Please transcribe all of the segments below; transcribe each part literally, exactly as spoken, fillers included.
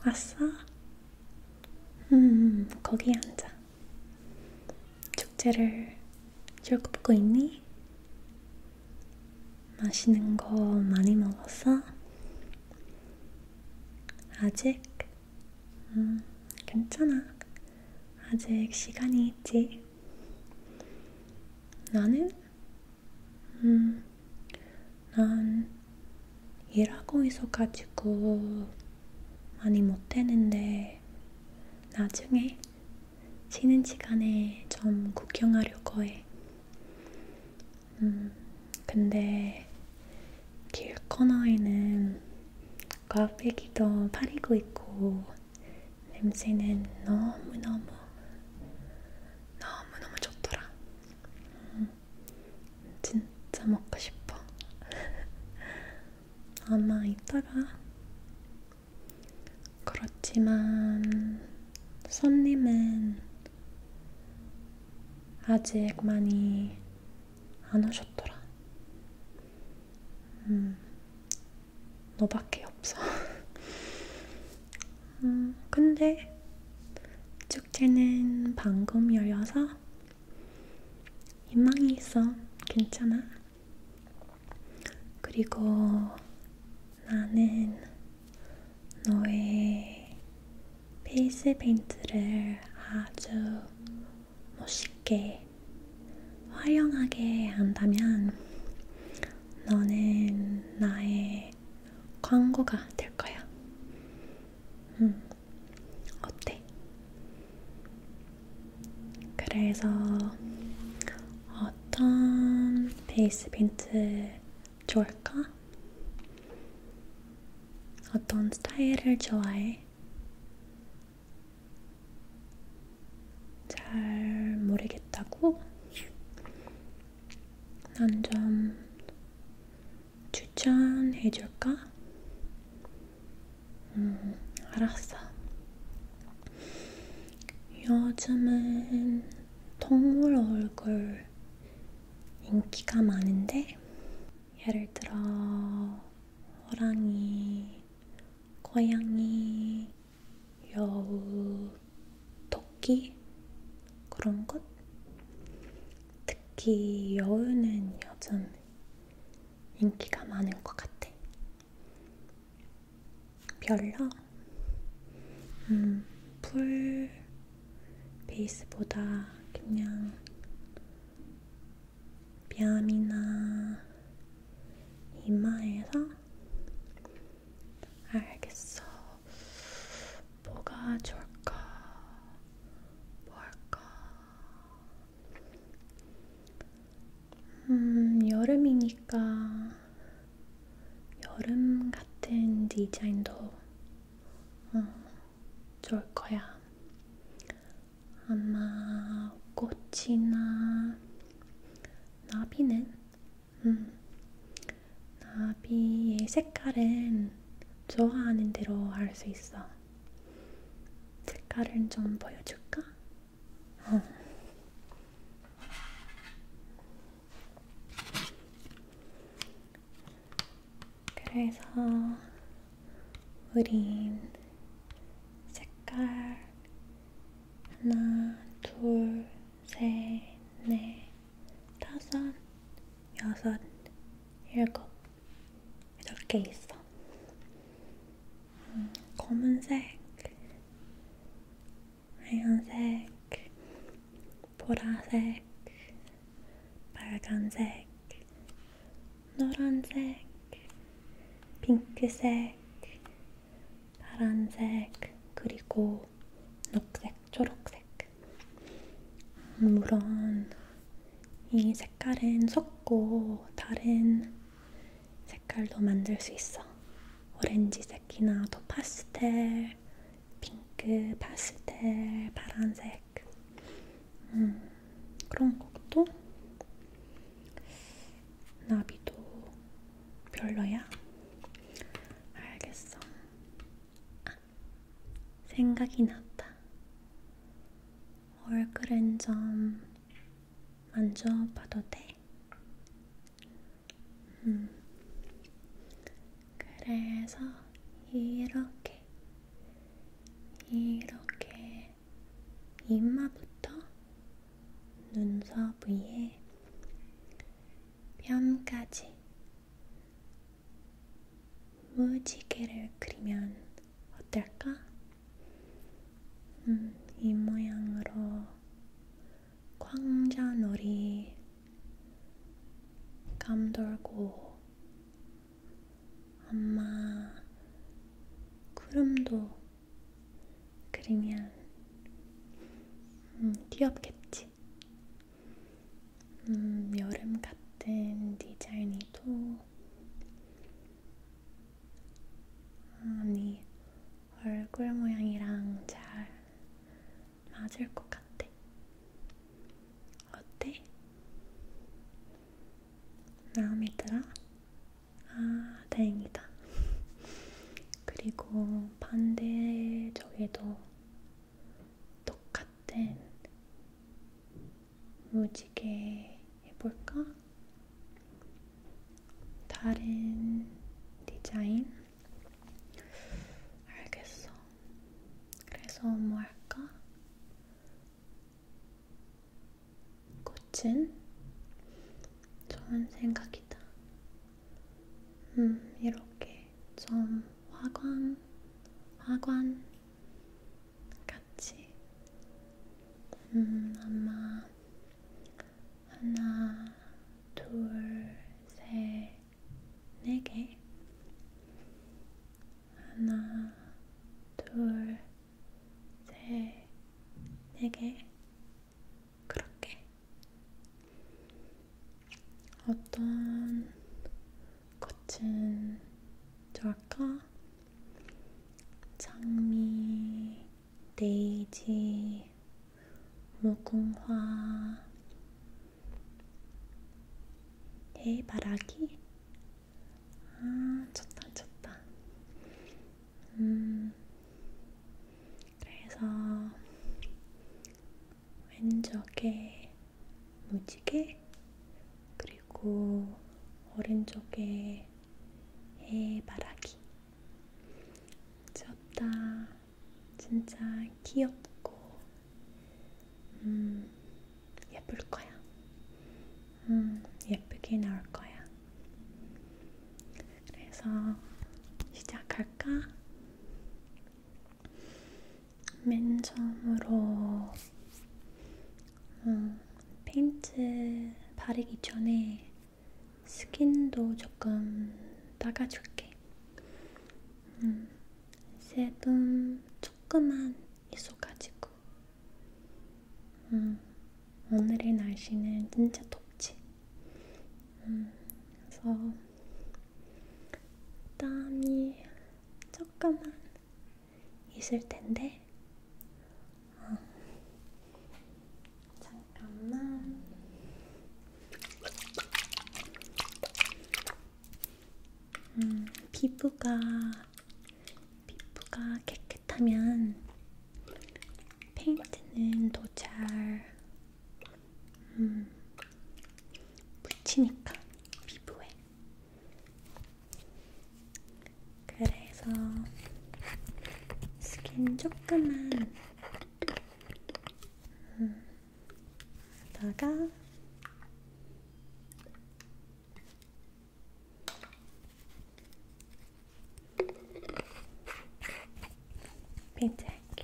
왔어? 음, 거기 앉아. 축제를 즐겁고 있니? 맛있는 거 많이 먹었어? 아직? 음, 괜찮아. 아직 시간이 있지. 나는? 음, 난 일하고 있어가지고 많이 못되는데 나중에 쉬는 시간에 좀 구경하려고 해. 음, 근데 길 코너에는 꽈배기도 팔고 있고 냄새는 너무너무 너무너무 좋더라. 음, 진짜 먹고 싶어. 아마 이따가. 그렇지만 손님은 아직 많이 안 오셨더라. 음, 너밖에 없어. 음, 근데 축제는 방금 열려서 희망이 있어. 괜찮아. 그리고 나는 너의 페이스 페인트를 아주 멋있게 화려하게 한다면 너는 나의 광고가 될 거야. 음, 어때? 그래서 어떤 베이스 페인트 좋을까? 어떤 스타일을 좋아해? 잘 모르겠다고? 난 좀 추천해줄까? 음, 알았어. 요즘은 동물 얼굴 인기가 많은데, 예를 들어 호랑이, 고양이, 여우, 토끼 그런 것? 특히 여우는 요즘 인기가 많은 것 같아. 별로? 음, 풀 베이스보다 그냥 뺨이나 이마에서. 알겠어. 뭐가 좋을까? 뭘까? 음, 여름이니까 여름 같은 디자인도 어, 좋을 거야. 아마 꽃이나 나비는? 음, 나비의 색깔은 좋아하는 대로 할 수 있어. 색깔은 좀 보여줄까? 어. 그래서 우린 색깔 하나, 둘, 셋, 넷, 다섯, 여섯, 일곱, 여덟 개 있어. 음, 검은색, 하얀색, 보라색, 빨간색, 노란색, 핑크색, 파란색, 그리고 녹색, 초록색. 물론 이 색깔은 섞고 다른 색깔도 만들 수 있어. 오렌지색이나 더 파스텔, 핑크, 파스텔, 파란색. 음, 그런 것도. 나비도 별로야? 알겠어. 아, 생각이 났다. 얼굴은 좀 만져봐도 돼? 음. 그래서 이렇게 무지개를 그리면 어떨까? 음, 이 모양으로 광자놀이 감돌고 아마 구름도 그리면 음, 귀엽겠지? 음, 여름 같은 디자인이도 아니 얼굴 모양이랑 잘 맞을 것 같아. 어때? 마음에 들어? 아, 다행이다. 그리고 반대쪽에도 똑같은 무지개 해볼까? 다른 디자인? 알겠어. 그래서 뭐 할까? 꽃은? 좋은 생각이다. 음, 이렇게 좀 화관, 화관 같이. 음, 아마 하나, 둘, 셋, 네 개. 하나, 둘, 셋, 네 개. 그렇게. 어떤 꽃은 좋을까? 장미, 데이지, 무궁화, 해바라기? 아, 좋다, 좋다. 음, 그래서 왼쪽에 무지개, 그리고 오른쪽에 해바라기. 좋다. 진짜 귀엽고 음, 예쁠 거야. 음, 예쁘게 나올 거야. 그래서 시작할까? 맨 처음으로 음, 페인트 바르기 전에 스킨도 조금 닦아줄게. 음, 세금 조금만 있어가지고. 음, 오늘의 날씨는 진짜 덥지. 음, 그래서 땀이 조금만 있을 텐데. 어, 잠깐만. 음, 피부가 피부가 깨끗하면 페인트는 더 잘 음, 붙이니까 피부에. 그래서 스킨 조금만 음, 다가 페인트 할게.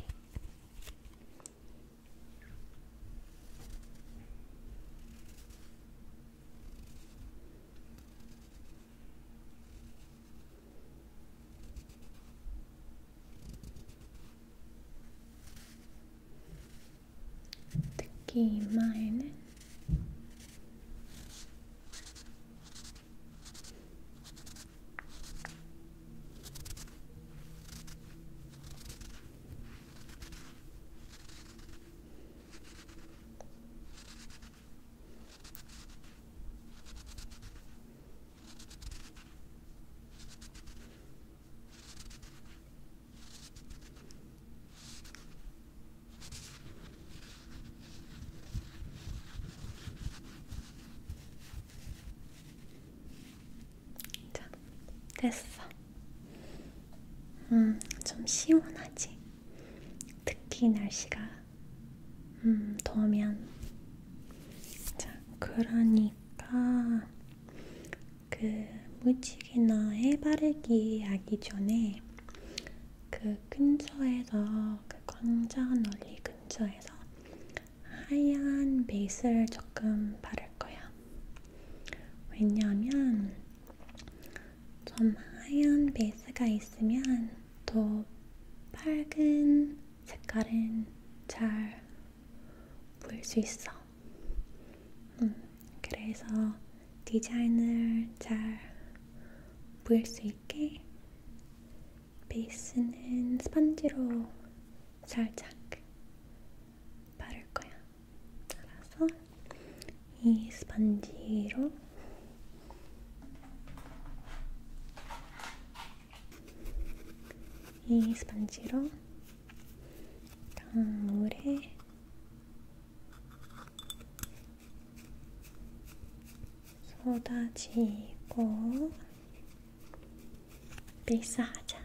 특히 이마에는 자, 됐어. 음, 좀 시원하지? 특히 날씨가 음, 더우면. 자, 그러니까 그 묻히기나 해바르기 하기 전에 그 근처에서 그 광장 논리 근처에서 하얀 베이스를 조금 바를 거야. 왜냐하면 좀 하얀 베이스가 있으면 더 밝은 색깔은 잘 보일 수 있어. 음, 그래서 디자인을 잘 보일 수 있게 베이스는 스펀지로 살짝 바를 거야. 알아서 이 스펀지로 이 스펀지로 강물에 쏟아지고 베이스 하자.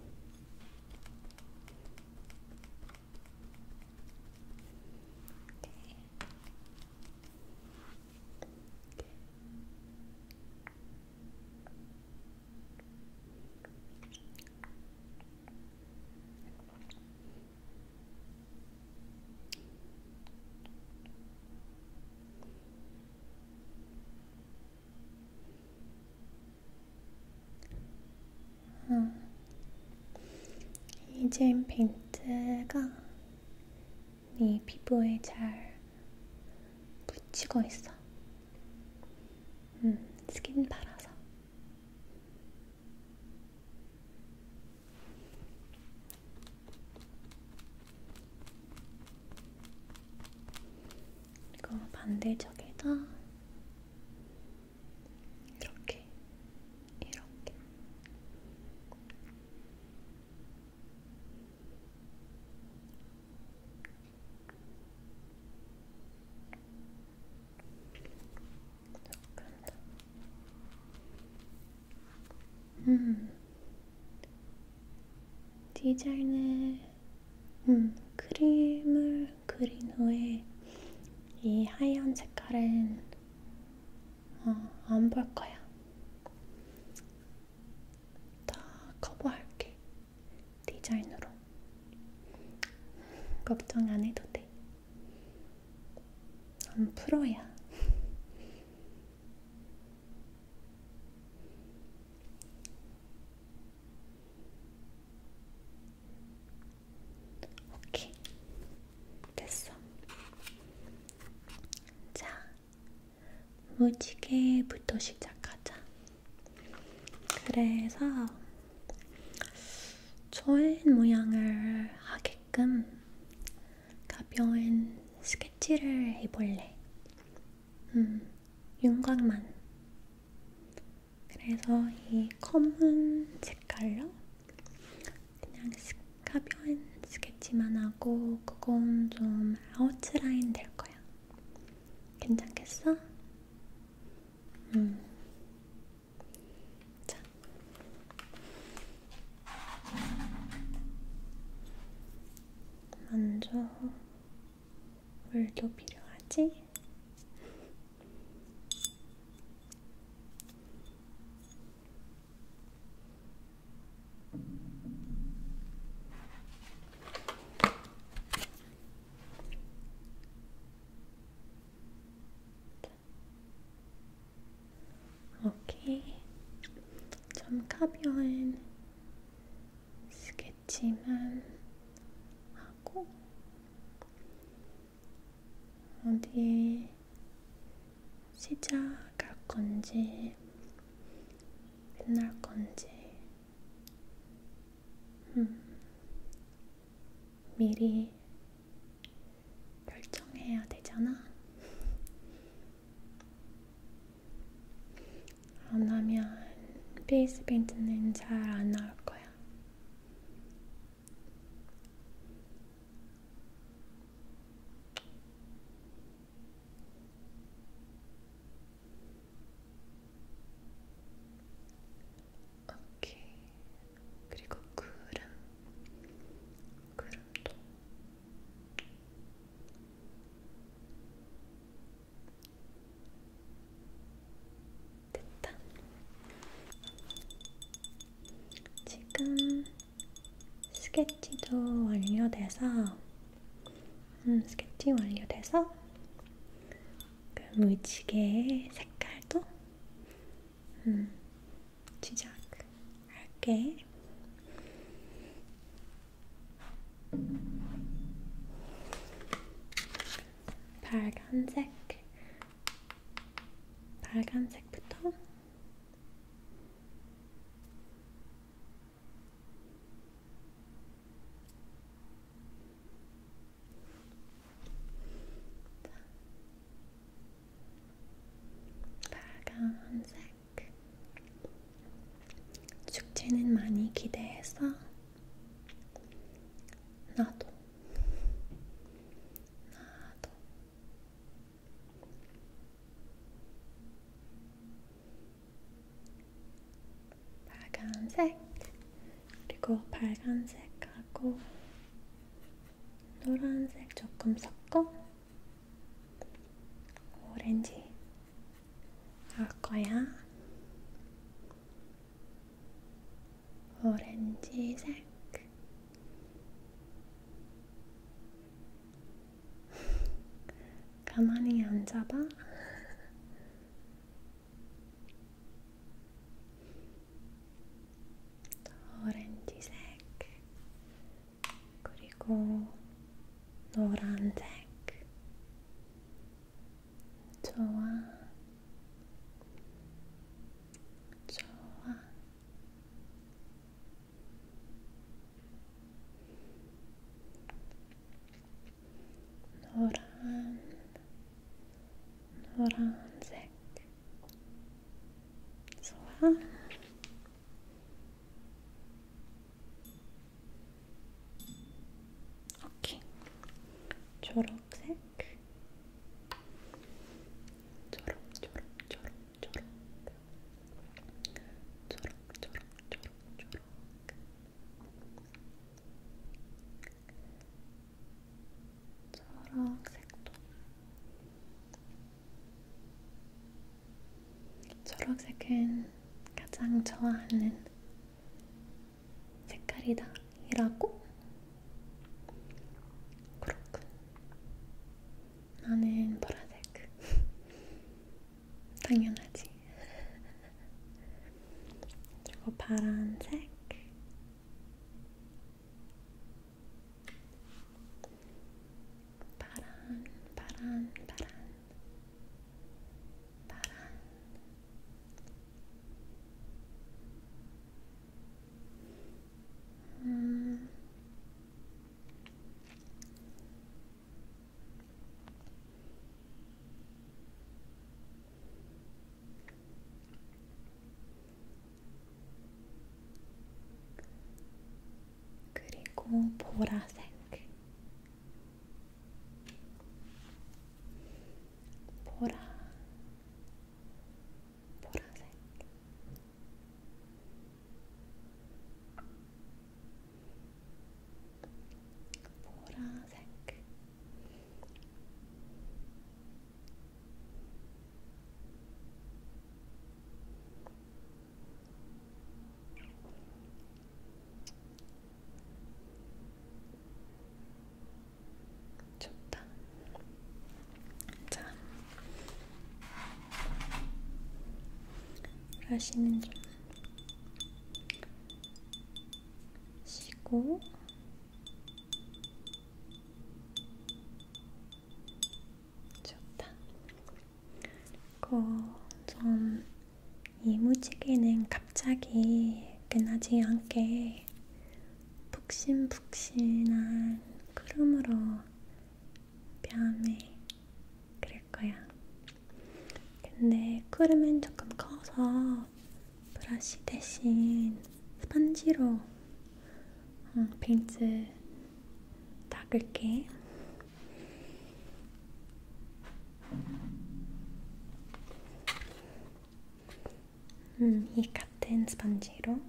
어. 이 젤 페인트가 네 피부에 잘 붙이고 있어. 음, 스킨 발라서. 그리고 반대쪽에다 이렇게 이렇게 음, 디자인을 음, 그림을 그린 후에 이 하얀 색깔은 어, 안 볼 거야. 다 커버할게. 디자인으로. 걱정 안 해도 돼. 난 프로야. 오케이. 됐어. 자, 무지개부터 시작하자. 그래서 조인 모양을 하게끔 가벼운 스케치를 해볼래. 음, 윤곽만. 그래서 이 검은 색깔로 그냥 가벼운 스케치만 하고 그건 좀 아웃라인 될 거야. 괜찮겠어? 음. 자. 먼저 물도 필요하지? 오케이. 좀 가벼운 스케치만 하고 어디에 시작할 건지 끝날 건지 음, 미리 결정해야 되잖아. 안 하면 베이스 페인트는 잘 안 나올 거야. 오케이. 그리고 구름. 구름도. 됐다. 스케치도 완료돼서 음, 스케치 완료돼서 그 무지개의 색깔도 음, 시작할게. 빨간색, 빨간색부터 빨간색. 축제는 많이 기대해서 나도 나도 빨간색, 그리고 빨간색하고 노란색 조금 섞어 오렌지 넣을 거야. 오렌지색. 가만히 앉아봐. 오렌지색, 그리고 노란색. 좋아, 좋아. 노란, 노란색. 좋아. 오케이. 초록색. 초록, 초록, 초록, 초록. 초록, 초록, 초록, 초록. 초록색도. 초록색은 가장 좋아하는 색깔이다. 이라고? 그렇군. 나는 보라색. 당연하지. 그리고 파란색. 파란, 파란, 파란. 파란. 음. 그리고 보라색. 보라, 보라색. 보라색. 좋다. 자, 브러쉬는 좀 쉬고 좋다. 그리고 좀 이무지개는 갑자기 끝나지 않게 푹신푹신한 크림으로 뺨에 그릴 거야. 근데 크림은 조금 커서 브러쉬 대신 스펀지로 어, 페인트 닦을게. 음, 이 같은 스펀지로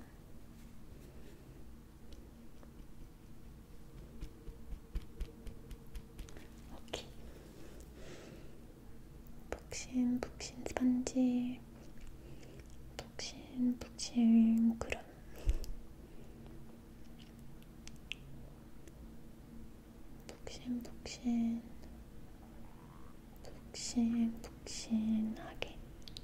오케이. 푹신푹신 스펀지, 푹신푹신 크림. 푹신푹신 푹신푹신하게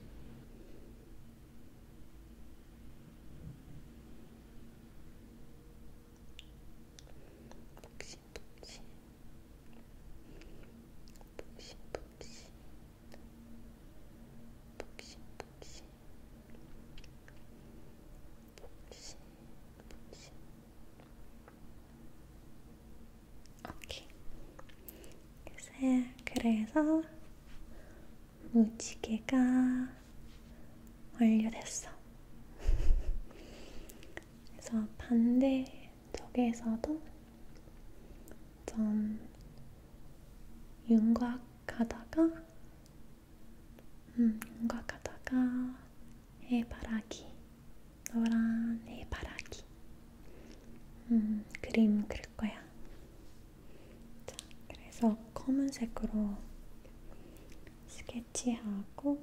푹신푹신 푹신푹신 푹신푹신 푹신푹신 오케이. 그래서 무지개가 완료됐어. 그래서 반대쪽에서도 좀 윤곽하다가 음, 윤곽하다가 해바라기, 노란 해바라기 음, 그림 그릴 거야. 자, 그래서 검은색으로 스케치하고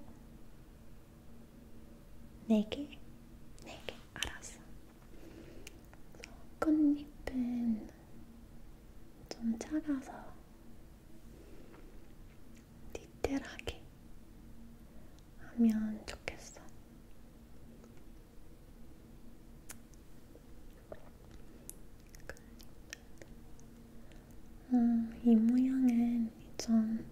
네 개? 네 개, 알았어. 꽃잎은 좀 작아서 디테일하게 하면 좋겠어. 음, 이 모양은 좀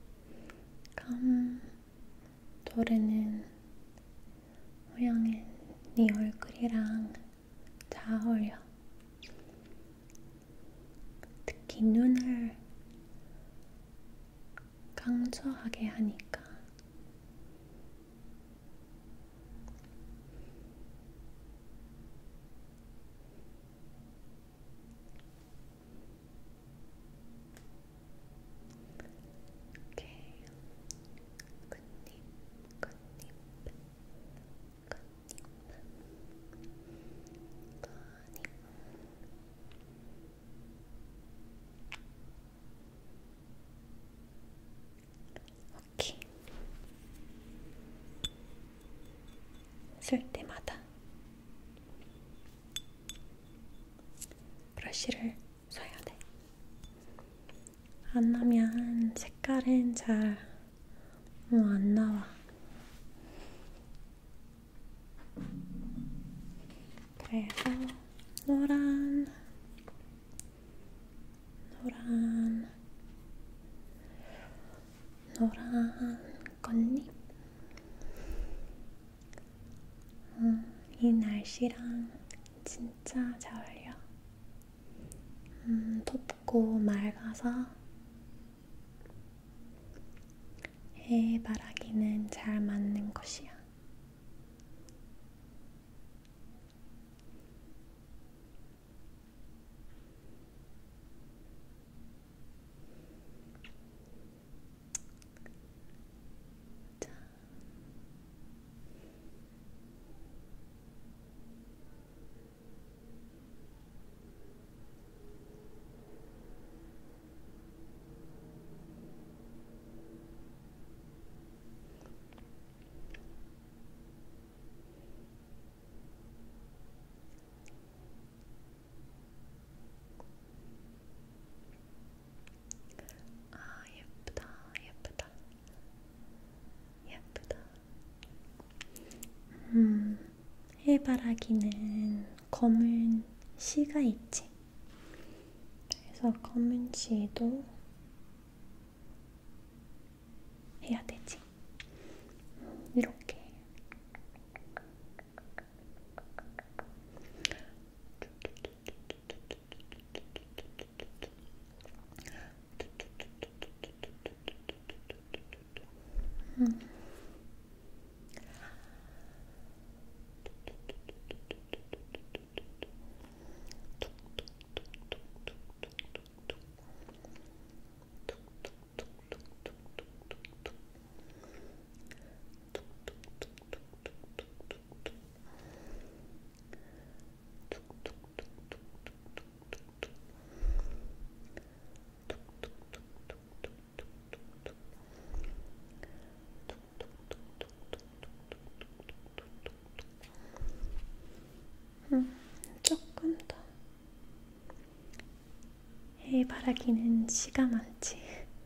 감도르는 모양은 네 얼굴이랑 잘 어울려. 특히 눈을 강조하게 하니까. 쓸 때마다 브러쉬를 써야 돼. 안 나면 색깔은 잘 안 나와. 그래서 노란, 노란, 노란 꽃잎. 음, 이 날씨랑 진짜 잘 어울려. 음, 덥고 맑아서 해바라기는 잘 맞는 것이야. 자. 아, 예쁘다, 예쁘다, 예쁘다. 음, 해바라기는 검은 씨가 있지. 그래서 검은 씨도 해야 되지. 이렇게. 음. 해바라기는 씨가 많지.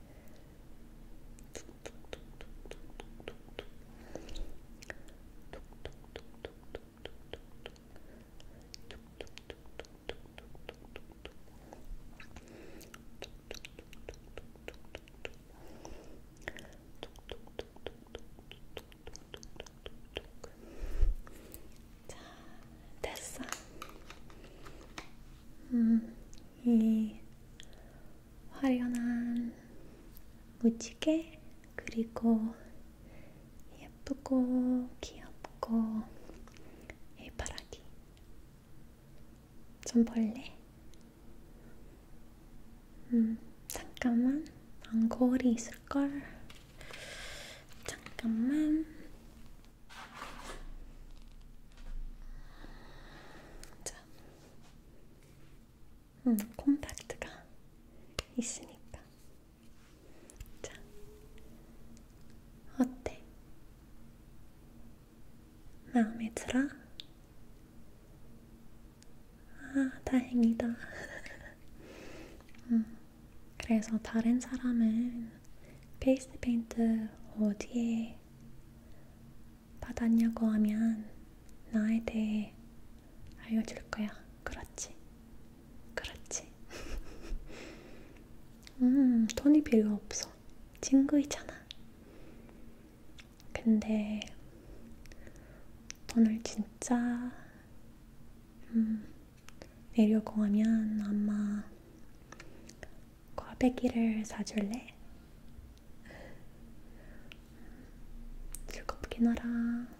자, 됐어. 음, 이 화려한 무지개 그리고 예쁘고 귀엽고 해바라기 좀 볼래? 음, 잠깐만. 안 거울이 있을걸? 잠깐만. 자, 음, 콤팩트가 있으니까. 자, 어때? 마음에 들어? 아, 다행이다. 음, 그래서 다른 사람은 페이스 페인트 어디에 받았냐고 하면 나에 대해 알려줄 거야. 그렇지? 그렇지? 음, 돈이 필요 없어. 친구이잖아. 근데 돈을 진짜 음, 내려고 하면 아마 꽈배기를 사줄래? 즐겁게 놀아.